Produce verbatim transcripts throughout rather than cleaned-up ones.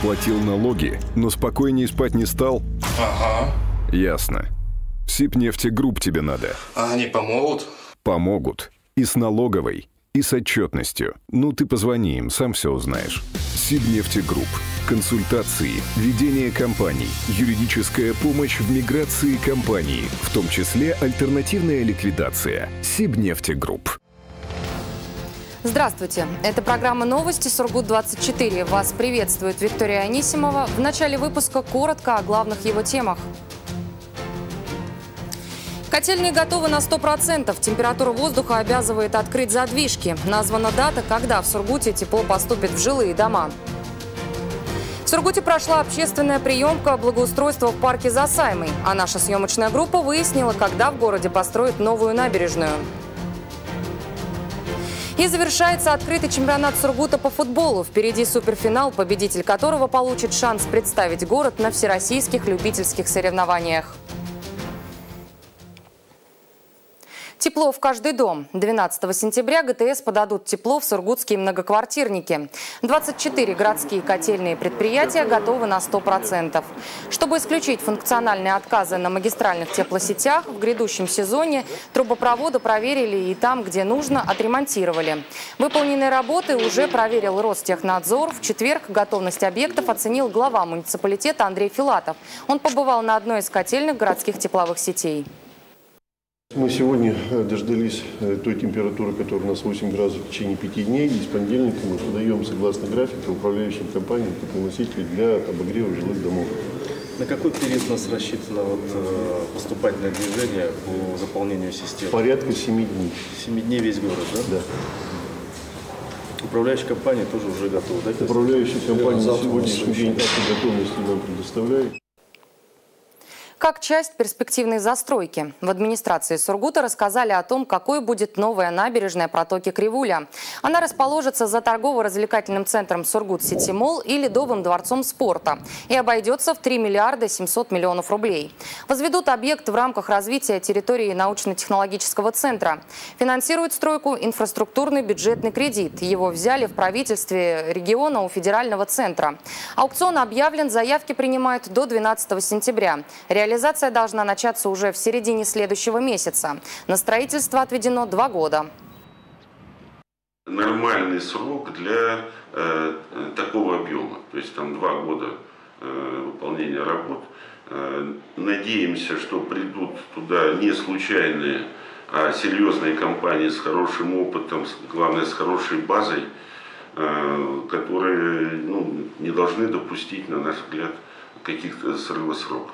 Заплатил налоги, но спокойнее спать не стал? Ага. Ясно. В Сибнефтегрупп тебе надо. А они помогут? Помогут. И с налоговой, и с отчетностью. Ну, ты позвони им, сам все узнаешь. Сибнефтегрупп. Консультации, ведение компаний, юридическая помощь в миграции компании, в том числе альтернативная ликвидация. Сибнефтегрупп. Здравствуйте. Это программа «Новости Сургут двадцать четыре». Вас приветствует Виктория Анисимова. В начале выпуска коротко о главных его темах. Котельные готовы на сто процентов. Температура воздуха обязывает открыть задвижки. Названа дата, когда в Сургуте тепло поступит в жилые дома. В Сургуте прошла общественная приемка благоустройства в парке Засаймый. А наша съемочная группа выяснила, когда в городе построят новую набережную. И завершается открытый чемпионат Сургута по футболу. Впереди суперфинал, победитель которого получит шанс представить город на всероссийских любительских соревнованиях. Тепло в каждый дом. двенадцатого сентября ГТС подадут тепло в сургутские многоквартирники. двадцать четыре городские котельные предприятия готовы на сто процентов. Чтобы исключить функциональные отказы на магистральных теплосетях, в грядущем сезоне трубопроводы проверили и там, где нужно, отремонтировали. Выполненные работы уже проверил Ростехнадзор. В четверг готовность объектов оценил глава муниципалитета Андрей Филатов. Он побывал на одной из котельных городских тепловых сетей. Мы сегодня дождались той температуры, которая у нас восемь градусов в течение пяти дней. И с понедельника мы подаем, согласно графику, управляющим компаниям теплоносители для обогрева жилых домов. На какой период у нас рассчитано вот, поступательное движение по заполнению системы? Порядка семи дней. Семи дней весь город, да? Да. Управляющая компания тоже уже готова, да? Управляющая компания на сегодняшний день акты готовности нам предоставляет. Как часть перспективной застройки. В администрации Сургута рассказали о том, какой будет новая набережная протоки Кривуля. Она расположится за торгово-развлекательным центром Сургут-Сити-Молл и Ледовым дворцом спорта и обойдется в три миллиарда семьсот миллионов рублей. Возведут объект в рамках развития территории научно-технологического центра. Финансирует стройку инфраструктурный бюджетный кредит. Его взяли в правительстве региона у федерального центра. Аукцион объявлен, заявки принимают до двенадцатого сентября. Реализация должна начаться уже в середине следующего месяца. На строительство отведено два года. Нормальный срок для э, такого объема, то есть там два года э, выполнения работ. Э, надеемся, что придут туда не случайные, а серьезные компании с хорошим опытом, главное с хорошей базой, э, которые ну, не должны допустить, на наш взгляд, каких-то срывов сроков.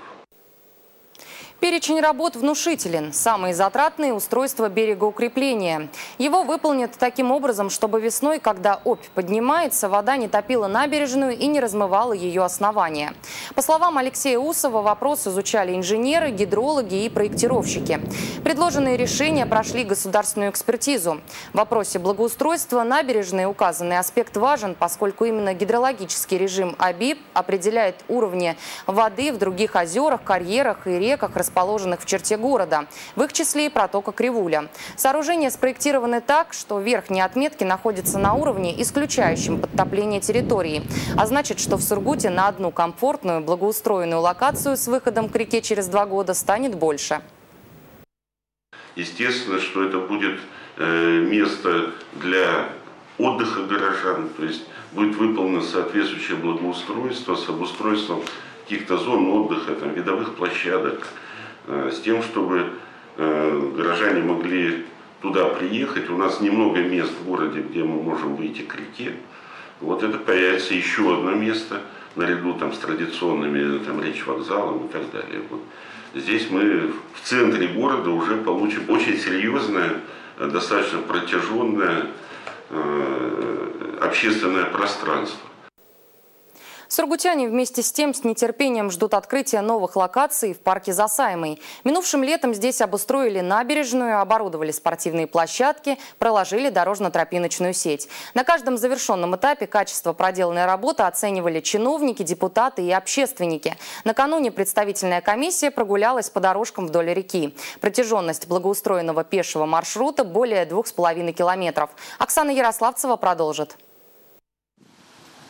Перечень работ внушителен. Самые затратные – устройство берегоукрепления. Его выполнят таким образом, чтобы весной, когда Обь поднимается, вода не топила набережную и не размывала ее основание. По словам Алексея Усова, вопрос изучали инженеры, гидрологи и проектировщики. Предложенные решения прошли государственную экспертизу. В вопросе благоустройства набережной указанный аспект важен, поскольку именно гидрологический режим ОБИ определяет уровни воды в других озерах, карьерах и реках, расположенных в черте города, в их числе и протока Кривуля. Сооружения спроектированы так, что верхние отметки находятся на уровне, исключающем подтопление территории. А значит, что в Сургуте на одну комфортную, благоустроенную локацию с выходом к реке через два года станет больше. Естественно, что это будет место для отдыха горожан, то есть будет выполнено соответствующее благоустройство с обустройством каких-то зон отдыха, там, видовых площадок, с тем, чтобы э, горожане могли туда приехать. У нас немного мест в городе, где мы можем выйти к реке. Вот это появится еще одно место, наряду там, с традиционными там, речь-вокзалом и так далее. Вот. Здесь мы в центре города уже получим очень серьезное, достаточно протяженное э, общественное пространство. Сургутяне вместе с тем с нетерпением ждут открытия новых локаций в парке Засаймый. Минувшим летом здесь обустроили набережную, оборудовали спортивные площадки, проложили дорожно-тропиночную сеть. На каждом завершенном этапе качество проделанной работы оценивали чиновники, депутаты и общественники. Накануне представительная комиссия прогулялась по дорожкам вдоль реки. Протяженность благоустроенного пешего маршрута более двух с половиной километров. Оксана Ярославцева продолжит.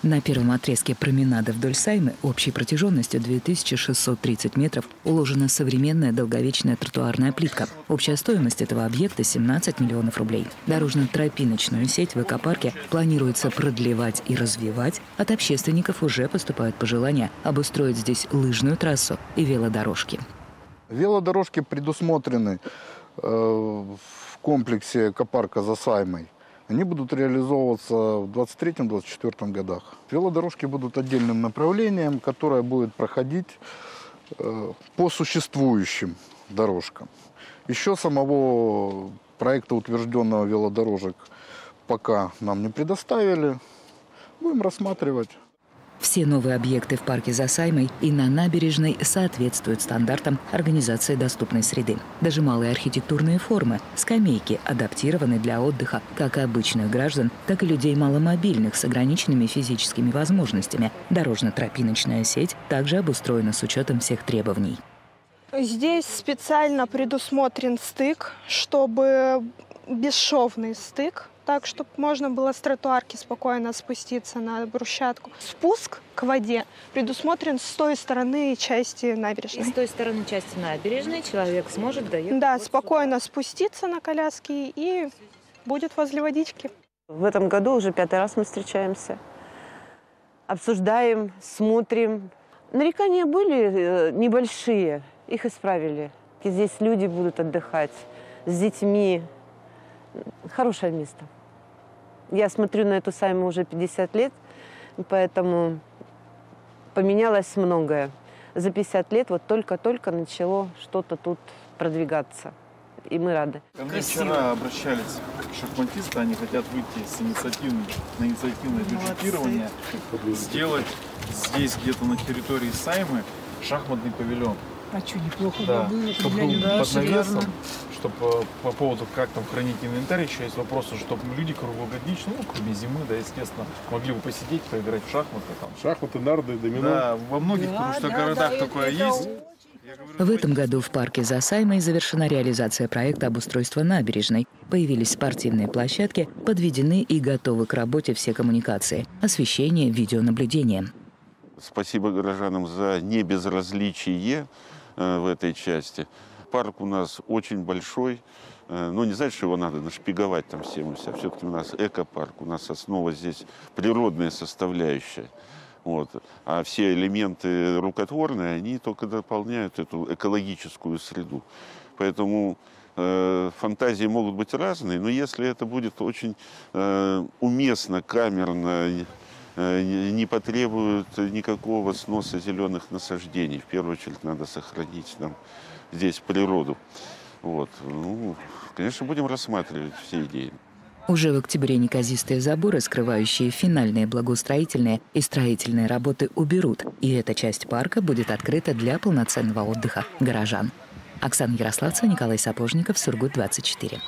На первом отрезке променада вдоль Саймы общей протяженностью две тысячи шестьсот тридцать метров уложена современная долговечная тротуарная плитка. Общая стоимость этого объекта – семнадцать миллионов рублей. Дорожно-тропиночную сеть в экопарке планируется продлевать и развивать. От общественников уже поступают пожелания обустроить здесь лыжную трассу и велодорожки. Велодорожки предусмотрены э, в комплексе экопарка за Саймой. Они будут реализовываться в двадцать третьем — двадцать четвёртом годах. Велодорожки будут отдельным направлением, которое будет проходить э, по существующим дорожкам. Еще самого проекта утвержденного велодорожек пока нам не предоставили. Будем рассматривать. Все новые объекты в парке за Саймой и на набережной соответствуют стандартам организации доступной среды. Даже малые архитектурные формы, скамейки адаптированы для отдыха как обычных граждан, так и людей маломобильных с ограниченными физическими возможностями. Дорожно-тропиночная сеть также обустроена с учетом всех требований. Здесь специально предусмотрен стык, чтобы бесшовный стык. Так, чтобы можно было с тротуарки спокойно спуститься на брусчатку. Спуск к воде предусмотрен с той стороны части набережной. И с той стороны части набережной человек сможет доехать? Да, спокойно спуститься на коляске и будет возле водички. В этом году уже пятый раз мы встречаемся. Обсуждаем, смотрим. Нарекания были небольшие, их исправили. И здесь люди будут отдыхать с детьми. Хорошее место. Я смотрю на эту Сайму уже пятьдесят лет, поэтому поменялось многое. За пятьдесят лет вот только-только начало что-то тут продвигаться. И мы рады. Ко мне вчера обращались шахматисты, они хотят выйти с инициативой, на инициативное бюджетирование, сделать здесь где-то на территории Саймы шахматный павильон. А что, неплохо да. бы было, чтобы был под навесом, чтобы по поводу, как там хранить инвентарь, еще есть вопросы, чтобы люди круглогодично, ну, кроме зимы, да, естественно, могли бы посидеть, поиграть в шахматы. Там. Шахматы, нарды, домино. Да, во многих да, да, городах да, такое это... есть. В этом году в парке за Саймой завершена реализация проекта обустройства набережной. Появились спортивные площадки, подведены и готовы к работе все коммуникации, освещение, видеонаблюдение. Спасибо горожанам за небезразличие э, в этой части. Парк у нас очень большой, э, но не значит, что его надо нашпиговать там всем и вся. Все-таки у нас экопарк, у нас основа здесь природная составляющая. Вот. А все элементы рукотворные, они только дополняют эту экологическую среду. Поэтому э, фантазии могут быть разные, но если это будет очень э, уместно, камерно, не потребуют никакого сноса зеленых насаждений. В первую очередь надо сохранить нам здесь природу. Вот. Ну, конечно, будем рассматривать все идеи. Уже в октябре неказистые заборы, скрывающие финальные благоустроительные и строительные работы, уберут. И эта часть парка будет открыта для полноценного отдыха горожан. Оксана Ярославцева, Николай Сапожников, Сургут двадцать четыре.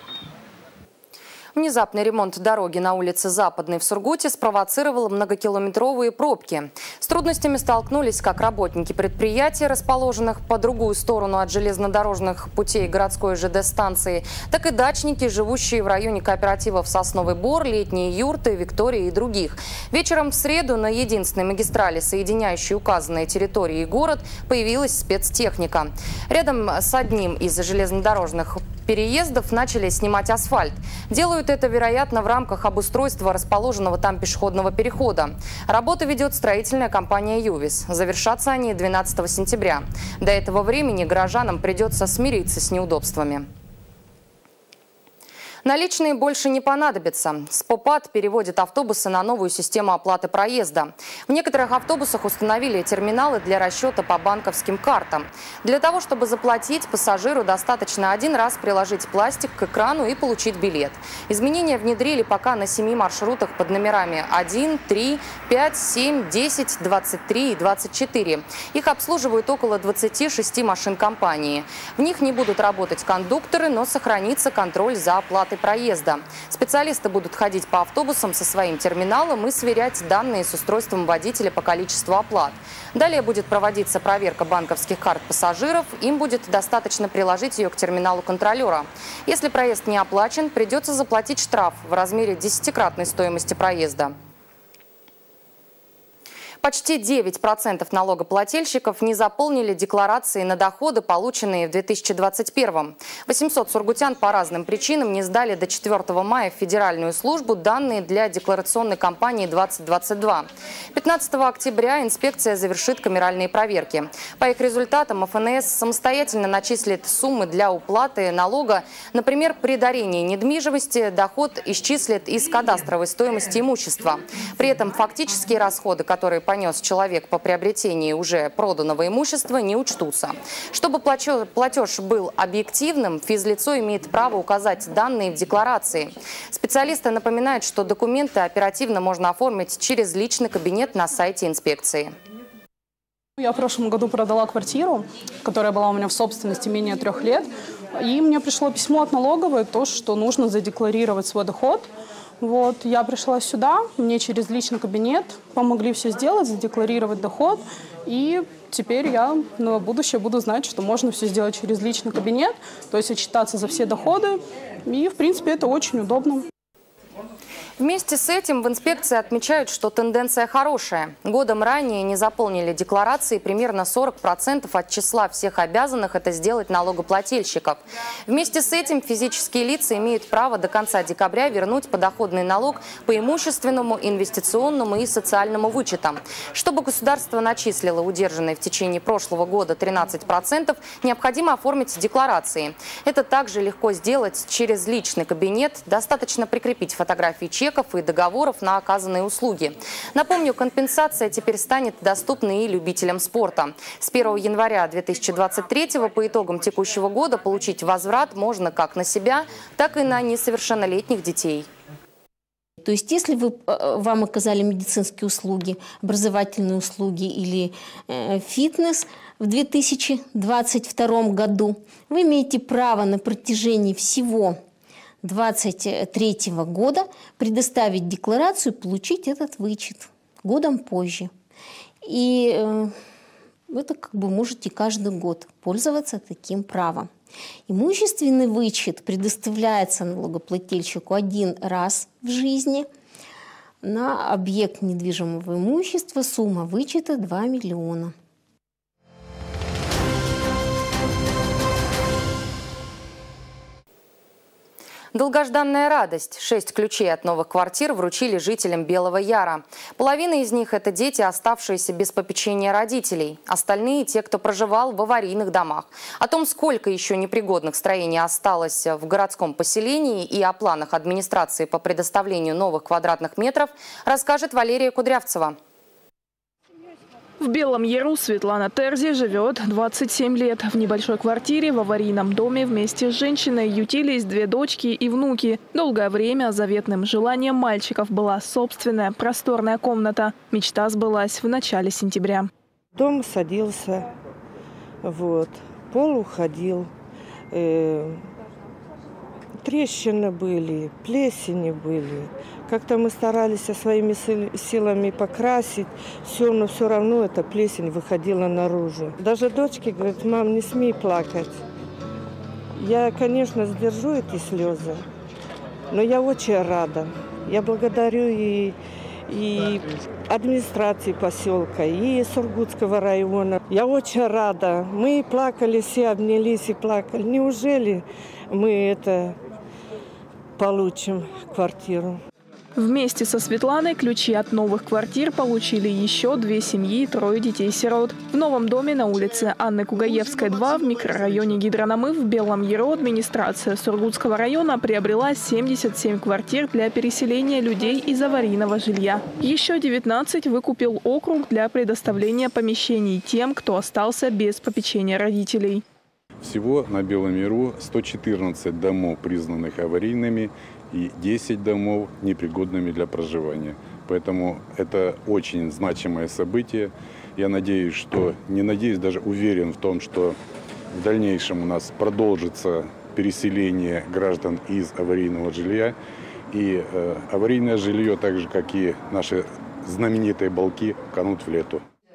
Внезапный ремонт дороги на улице Западной в Сургуте спровоцировал многокилометровые пробки. С трудностями столкнулись как работники предприятий, расположенных по другую сторону от железнодорожных путей городской ЖД-станции, так и дачники, живущие в районе кооперативов «Сосновый Бор», «Летние юрты», «Виктория» и других. Вечером в среду на единственной магистрали, соединяющей указанные территории и город, появилась спецтехника. Рядом с одним из железнодорожных переездов начали снимать асфальт. Делают это, вероятно, в рамках обустройства расположенного там пешеходного перехода. Работы ведет строительная компания «Ювис». Завершатся они двенадцатого сентября. До этого времени горожанам придется смириться с неудобствами. Наличные больше не понадобятся. Спопад переводит автобусы на новую систему оплаты проезда. В некоторых автобусах установили терминалы для расчета по банковским картам. Для того, чтобы заплатить, пассажиру достаточно один раз приложить пластик к экрану и получить билет. Изменения внедрили пока на семи маршрутах под номерами один, три, пять, семь, десять, двадцать три и двадцать четыре. Их обслуживают около двадцати шести машин компании. В них не будут работать кондукторы, но сохранится контроль за оплатой проезда. Специалисты будут ходить по автобусам со своим терминалом и сверять данные с устройством водителя по количеству оплат. Далее будет проводиться проверка банковских карт пассажиров. Им будет достаточно приложить ее к терминалу контролера. Если проезд не оплачен, придется заплатить штраф в размере десятикратной стоимости проезда. Почти девять процентов налогоплательщиков не заполнили декларации на доходы, полученные в две тысячи двадцать первом. восемьсот сургутян по разным причинам не сдали до четвёртого мая в Федеральную службу данные для декларационной кампании двадцать двадцать два. пятнадцатого октября инспекция завершит камеральные проверки. По их результатам эф эн эс самостоятельно начислит суммы для уплаты налога. Например, при дарении недвижимости доход исчислит из кадастровой стоимости имущества. При этом фактические расходы, которые понес человек по приобретении уже проданного имущества, не учтутся. Чтобы платеж был объективным, физлицо имеет право указать данные в декларации. Специалисты напоминают, что документы оперативно можно оформить через личный кабинет на сайте инспекции. Я в прошлом году продала квартиру, которая была у меня в собственности менее трех лет. И мне пришло письмо от налоговой, то, что нужно задекларировать свой доход. Вот, я пришла сюда, мне через личный кабинет помогли все сделать, задекларировать доход. И теперь я на будущее буду знать, что можно все сделать через личный кабинет, то есть отчитаться за все доходы. И, в принципе, это очень удобно. Вместе с этим в инспекции отмечают, что тенденция хорошая. Годом ранее не заполнили декларации примерно сорок процентов от числа всех обязанных это сделать налогоплательщиков. Вместе с этим физические лица имеют право до конца декабря вернуть подоходный налог по имущественному, инвестиционному и социальному вычетам. Чтобы государство начислило удержанные в течение прошлого года тринадцать процентов, необходимо оформить декларации. Это также легко сделать через личный кабинет. Достаточно прикрепить фотографии чеков и договоров на оказанные услуги. Напомню, компенсация теперь станет доступна и любителям спорта. С первого января две тысячи двадцать третьего по итогам текущего года получить возврат можно как на себя, так и на несовершеннолетних детей. То есть, если вы, вам оказали медицинские услуги, образовательные услуги или э, фитнес в две тысячи двадцать втором году, вы имеете право на протяжении всего две тысячи двадцать третьего года предоставить декларацию и получить этот вычет годом позже. И э, это как бы можете каждый год пользоваться таким правом. Имущественный вычет предоставляется налогоплательщику один раз в жизни на объект недвижимого имущества. Сумма вычета два миллиона. Долгожданная радость. Шесть ключей от новых квартир вручили жителям Белого Яра. Половина из них – это дети, оставшиеся без попечения родителей. Остальные – те, кто проживал в аварийных домах. О том, сколько еще непригодных строений осталось в городском поселении и о планах администрации по предоставлению новых квадратных метров, расскажет Валерия Кудрявцева. В Белом Яру Светлана Терзи живет двадцать семь лет. В небольшой квартире в аварийном доме вместе с женщиной ютились две дочки и внуки. Долгое время заветным желанием мальчиков была собственная просторная комната. Мечта сбылась в начале сентября. Дом садился, вот, пол уходил, э, трещины были, плесени были. Как-то мы старались своими силами покрасить все, но все равно эта плесень выходила наружу. Даже дочки говорят: мам, не смей плакать. Я, конечно, сдержу эти слезы, но я очень рада. Я благодарю и, и администрации поселка, и Сургутского района. Я очень рада. Мы плакали, все обнялись и плакали. Неужели мы это получим, квартиру? Вместе со Светланой ключи от новых квартир получили еще две семьи и трое детей-сирот. В новом доме на улице Анны Кугаевской, два в микрорайоне Гидронамыв в Белом Яру администрация Сургутского района приобрела семьдесят семь квартир для переселения людей из аварийного жилья. Еще девятнадцать выкупил округ для предоставления помещений тем, кто остался без попечения родителей. Всего на Белом Яру сто четырнадцать домов, признанных аварийными, и десять домов непригодными для проживания. Поэтому это очень значимое событие. Я надеюсь, что, не надеюсь, даже уверен в том, что в дальнейшем у нас продолжится переселение граждан из аварийного жилья. И э, аварийное жилье, так же как и наши знаменитые балки, канут в лету.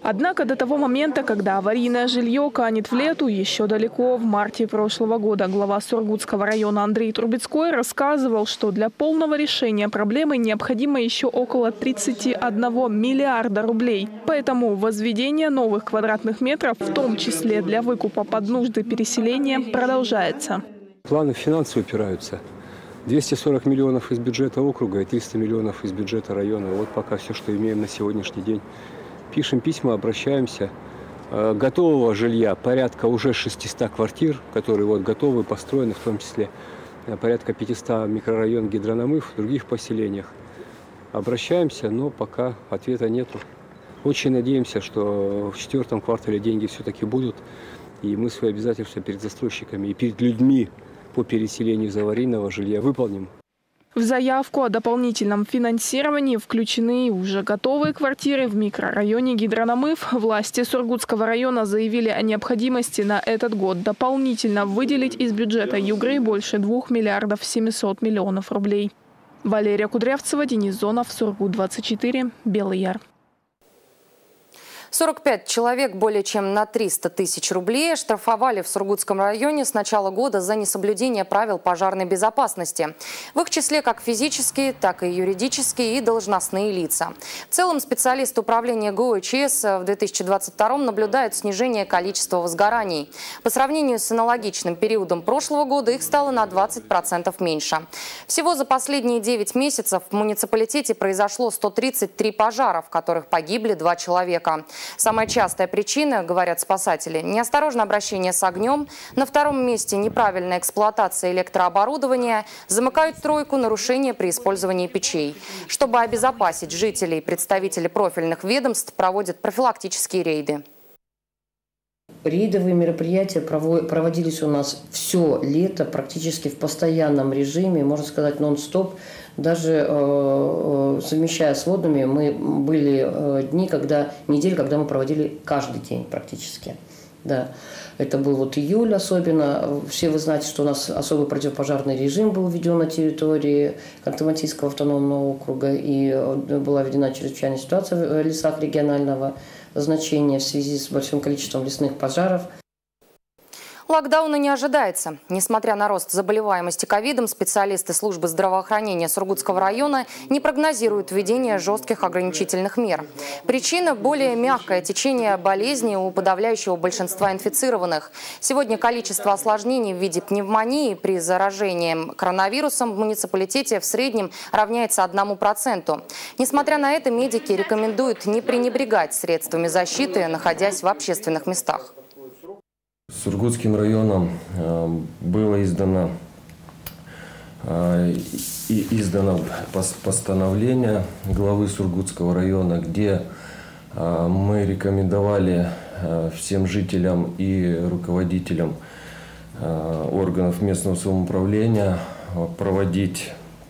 Однако до того момента, когда аварийное жилье канет в лету, еще далеко. В марте прошлого года глава Сургутского района Андрей Трубецкой рассказывал, что для полного решения проблемы необходимо еще около тридцати одного миллиарда рублей. Поэтому возведение новых квадратных метров, в том числе для выкупа под нужды переселения, продолжается. Планы финансово упираются. двести сорок миллионов из бюджета округа и триста миллионов из бюджета района. Вот пока все, что имеем на сегодняшний день. Пишем письма, обращаемся. Готового жилья порядка уже шестисот квартир, которые вот готовы, построены, в том числе порядка пятисот микрорайон Гидрономыв, в других поселениях. Обращаемся, но пока ответа нету. Очень надеемся, что в четвертом квартале деньги все-таки будут, и мы свои обязательства перед застройщиками и перед людьми по переселению из аварийного жилья выполним. В заявку о дополнительном финансировании включены уже готовые квартиры в микрорайоне Гидрономыв. Власти Сургутского района заявили о необходимости на этот год дополнительно выделить из бюджета Югры больше двух миллиардов семисот миллионов рублей. Валерия Кудрявцева, Денис Зонов, Сургут двадцать четыре, Белый Яр. сорок пять человек более чем на триста тысяч рублей штрафовали в Сургутском районе с начала года за несоблюдение правил пожарной безопасности. В их числе как физические, так и юридические и должностные лица. В целом специалисты управления ГО-ЧС в две тысячи двадцать втором наблюдают снижение количества возгораний. По сравнению с аналогичным периодом прошлого года их стало на двадцать процентов меньше. Всего за последние девять месяцев в муниципалитете произошло сто тридцать три пожара, в которых погибли два человека. Самая частая причина, говорят спасатели, неосторожное обращение с огнем. На втором месте неправильная эксплуатация электрооборудования. Замыкают тройку нарушения при использовании печей. Чтобы обезопасить жителей, представители профильных ведомств проводят профилактические рейды. Рейдовые мероприятия проводились у нас все лето, практически в постоянном режиме, можно сказать, нон-стоп. Даже э, совмещая с водными, мы были э, дни, когда, недели, когда мы проводили каждый день практически. Да. Это был вот июль особенно. Все вы знаете, что у нас особый противопожарный режим был введен на территории Ханты-Мансийского автономного округа, и была введена чрезвычайная ситуация в лесах регионального значения в связи с большим количеством лесных пожаров. Локдауна не ожидается. Несмотря на рост заболеваемости ковидом, специалисты службы здравоохранения Сургутского района не прогнозируют введение жестких ограничительных мер. Причина – более мягкое течение болезни у подавляющего большинства инфицированных. Сегодня количество осложнений в виде пневмонии при заражении коронавирусом в муниципалитете в среднем равняется одному проценту. Несмотря на это, медики рекомендуют не пренебрегать средствами защиты, находясь в общественных местах. Сургутским районом было издано, и издано постановление главы Сургутского района, где мы рекомендовали всем жителям и руководителям органов местного самоуправления проводить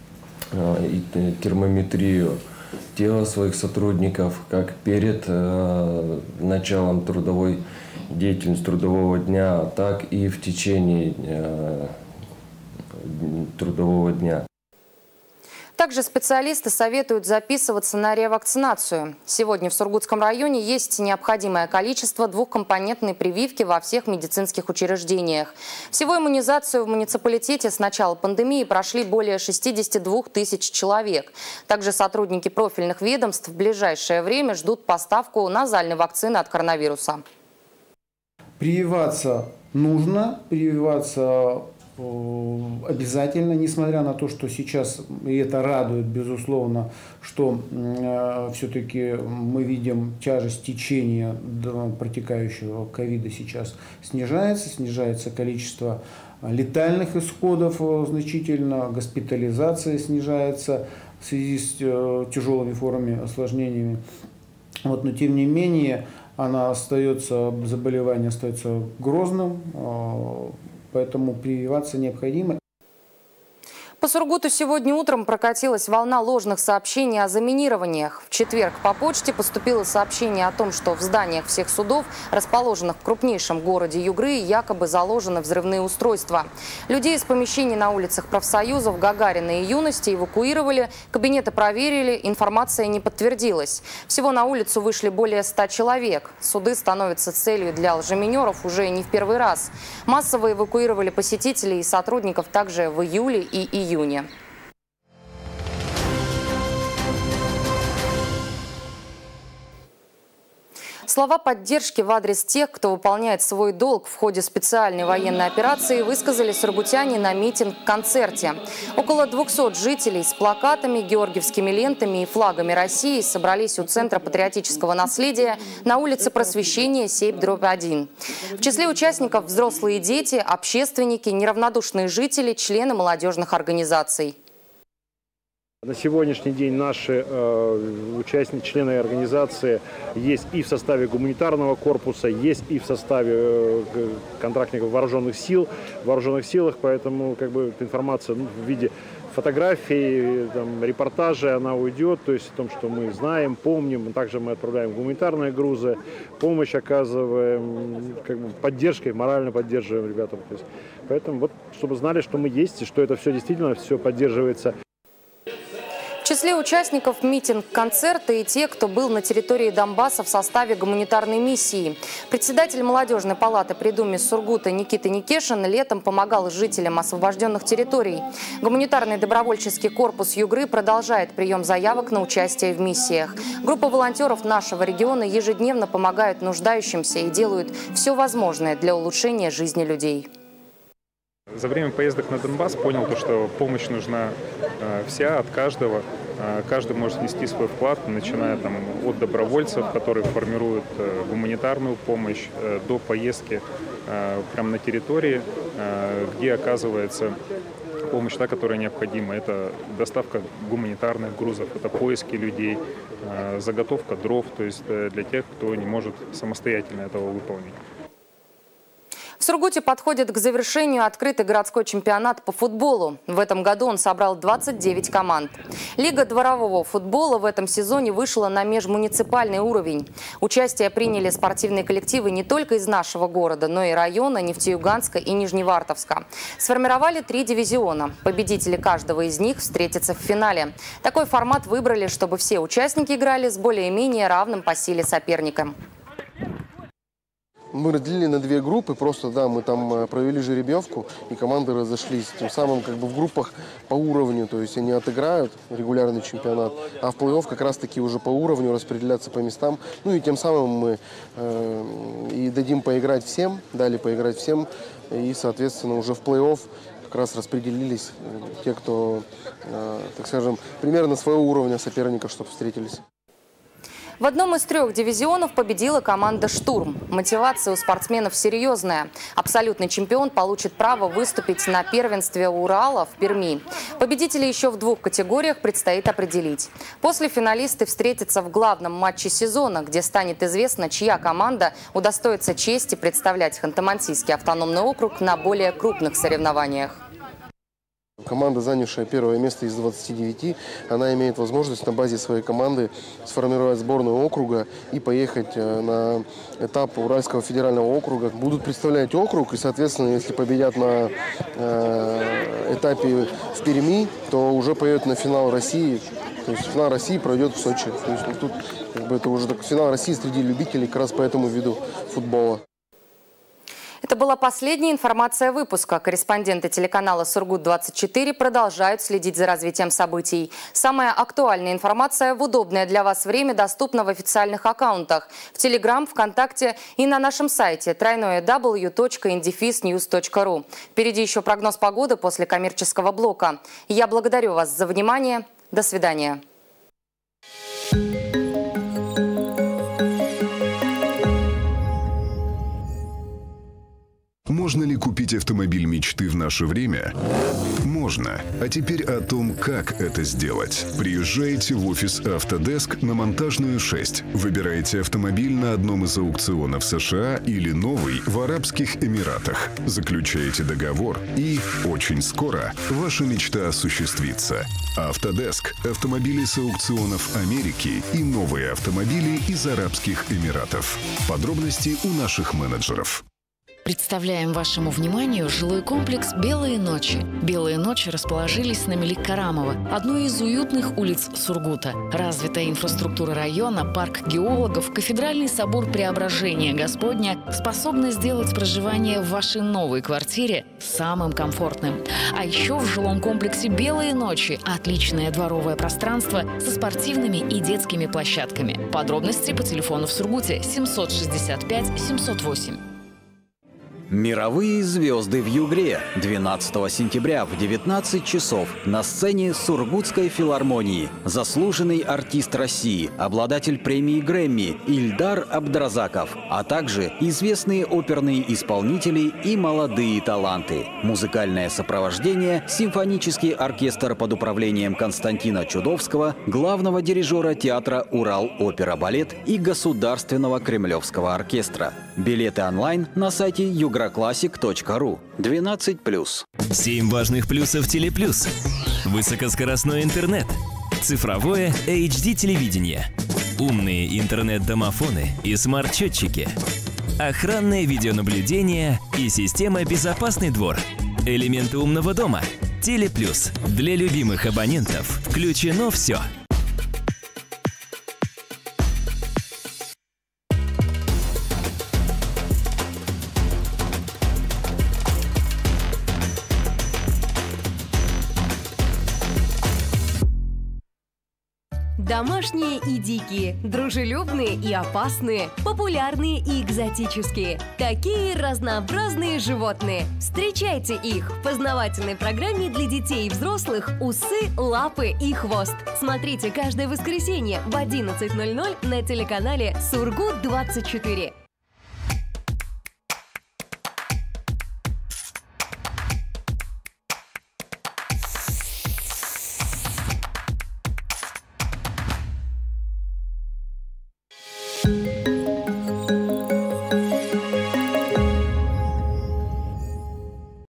термометрию тела своих сотрудников как перед началом трудовой деятельности, трудового дня, так и в течение э, трудового дня. Также специалисты советуют записываться на ревакцинацию. Сегодня в Сургутском районе есть необходимое количество двухкомпонентной прививки во всех медицинских учреждениях. Всего иммунизацию в муниципалитете с начала пандемии прошли более шестидесяти двух тысяч человек. Также сотрудники профильных ведомств в ближайшее время ждут поставку назальной вакцины от коронавируса. Прививаться нужно, прививаться обязательно, несмотря на то, что сейчас, и это радует, безусловно, что э, все-таки мы видим тяжесть течения протекающего ковида сейчас снижается, снижается количество летальных исходов значительно, госпитализация снижается в связи с э, тяжелыми формами, осложнениями. Вот, но тем не менее, она остается, заболевание остается грозным, поэтому прививаться необходимо. По Сургуту сегодня утром прокатилась волна ложных сообщений о заминированиях. В четверг по почте поступило сообщение о том, что в зданиях всех судов, расположенных в крупнейшем городе Югры, якобы заложены взрывные устройства. Людей из помещений на улицах профсоюзов Гагарина и Юности эвакуировали, кабинеты проверили, информация не подтвердилась. Всего на улицу вышли более ста человек. Суды становятся целью для лжеминеров уже не в первый раз. Массово эвакуировали посетителей и сотрудников также в июле и июне. Слова поддержки в адрес тех, кто выполняет свой долг в ходе специальной военной операции, высказали сургутяне на митинг-концерте. Около двухсот жителей с плакатами, георгиевскими лентами и флагами России собрались у Центра патриотического наследия на улице Просвещения, семь дробь один. В числе участников взрослые дети, общественники, неравнодушные жители, члены молодежных организаций. На сегодняшний день наши э, участники, члены организации есть и в составе гуманитарного корпуса, есть и в составе э, контрактников вооруженных сил, в вооруженных силах, поэтому как бы информация ну, в виде фотографий, там, репортажей она уйдет, то есть о том, что мы знаем, помним, также мы отправляем гуманитарные грузы, помощь оказываем, как бы поддержкой, морально поддерживаем ребятам. То есть, поэтому вот, чтобы знали, что мы есть и что это все действительно все поддерживается. В числе участников митинг-концерта и те, кто был на территории Донбасса в составе гуманитарной миссии. Председатель молодежной палаты при Думе Сургута Никита Никешин летом помогал жителям освобожденных территорий. Гуманитарный добровольческий корпус Югры продолжает прием заявок на участие в миссиях. Группа волонтеров нашего региона ежедневно помогают нуждающимся и делают все возможное для улучшения жизни людей. За время поездок на Донбасс понял, что помощь нужна вся, от каждого. Каждый может внести свой вклад, начиная там, от добровольцев, которые формируют гуманитарную помощь, до поездки прямо на территории, где оказывается помощь, та, которая необходима. Это доставка гуманитарных грузов, это поиски людей, заготовка дров, то есть для тех, кто не может самостоятельно этого выполнить. В Сургуте подходит к завершению открытый городской чемпионат по футболу. В этом году он собрал двадцать девять команд. Лига дворового футбола в этом сезоне вышла на межмуниципальный уровень. Участие приняли спортивные коллективы не только из нашего города, но и района Нефтеюганска и Нижневартовска. Сформировали три дивизиона. Победители каждого из них встретятся в финале. Такой формат выбрали, чтобы все участники играли с более-менее равным по силе соперником. Мы разделили на две группы, просто, да, мы там провели жеребьевку, и команды разошлись. Тем самым, как бы в группах по уровню, то есть они отыграют регулярный чемпионат, а в плей-офф как раз-таки уже по уровню распределяться по местам. Ну и тем самым мы э, и дадим поиграть всем, дали поиграть всем, и, соответственно, уже в плей-офф как раз распределились те, кто, э, так скажем, примерно своего уровня соперников, чтобы встретились. В одном из трех дивизионов победила команда «Штурм». Мотивация у спортсменов серьезная. Абсолютный чемпион получит право выступить на первенстве Урала в Перми. Победителей еще в двух категориях предстоит определить. После финалисты встретятся в главном матче сезона, где станет известно, чья команда удостоится чести представлять Ханты-Мансийский автономный округ на более крупных соревнованиях. Команда, занявшая первое место из двадцати девяти, она имеет возможность на базе своей команды сформировать сборную округа и поехать на этап Уральского федерального округа. Будут представлять округ, и, соответственно, если победят на э, этапе в Перми, то уже поедут на финал России. То есть финал России пройдет в Сочи. То есть, ну, тут как бы, это уже так, финал России среди любителей как раз по этому виду футбола. Это была последняя информация выпуска. Корреспонденты телеканала Сургут двадцать четыре продолжают следить за развитием событий. Самая актуальная информация в удобное для вас время доступна в официальных аккаунтах в Телеграм, ВКонтакте и на нашем сайте дабл ю дабл ю дабл ю точка индифис ньюс точка ру. Впереди еще прогноз погоды после коммерческого блока. Я благодарю вас за внимание. До свидания. Можно ли купить автомобиль мечты в наше время? Можно. А теперь о том, как это сделать. Приезжаете в офис Автодеск на Монтажную шесть. Выбираете автомобиль на одном из аукционов США или новый в Арабских Эмиратах. Заключаете договор и очень скоро ваша мечта осуществится. Автодеск. Автомобили с аукционов Америки и новые автомобили из Арабских Эмиратов. Подробности у наших менеджеров. Представляем вашему вниманию жилой комплекс «Белые ночи». «Белые ночи» расположились на Мелик-Карамова, одной из уютных улиц Сургута. Развитая инфраструктура района, парк геологов, кафедральный собор Преображения Господня способны сделать проживание в вашей новой квартире самым комфортным. А еще в жилом комплексе «Белые ночи» отличное дворовое пространство со спортивными и детскими площадками. Подробности по телефону в Сургуте семьсот шестьдесят пять семьсот восемь. Мировые звезды в Югре. двенадцатого сентября в девятнадцать часов на сцене Сургутской филармонии заслуженный артист России, обладатель премии Грэмми Ильдар Абдразаков, а также известные оперные исполнители и молодые таланты. Музыкальное сопровождение – симфонический оркестр под управлением Константина Чудовского, главного дирижера театра «Урал-опера-балет» и Государственного кремлевского оркестра. Билеты онлайн на сайте югроклассик точка ру. двенадцать плюс. Семь важных плюсов Телеплюс. Высокоскоростной интернет. Цифровое эйч ди-телевидение. Умные интернет-домофоны и смарт-счетчики. Охранное видеонаблюдение и система «Безопасный двор». Элементы умного дома. Телеплюс. Для любимых абонентов включено все. Домашние и дикие, дружелюбные и опасные, популярные и экзотические. Такие разнообразные животные. Встречайте их в познавательной программе для детей и взрослых «Усы, лапы и хвост». Смотрите каждое воскресенье в одиннадцать ноль ноль на телеканале Сургут двадцать четыре.